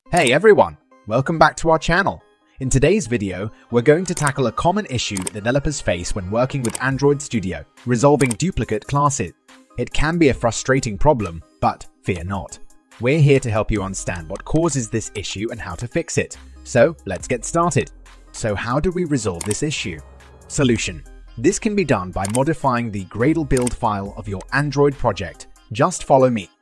Hey everyone, welcome back to our channel. In today's video, we're going to tackle a common issue that developers face when working with Android Studio, resolving duplicate classes. It can be a frustrating problem, but fear not. We're here to help you understand what causes this issue and how to fix it. So let's get started. So how do we resolve this issue? Solution. This can be done by modifying the Gradle build file of your Android project. Just follow me.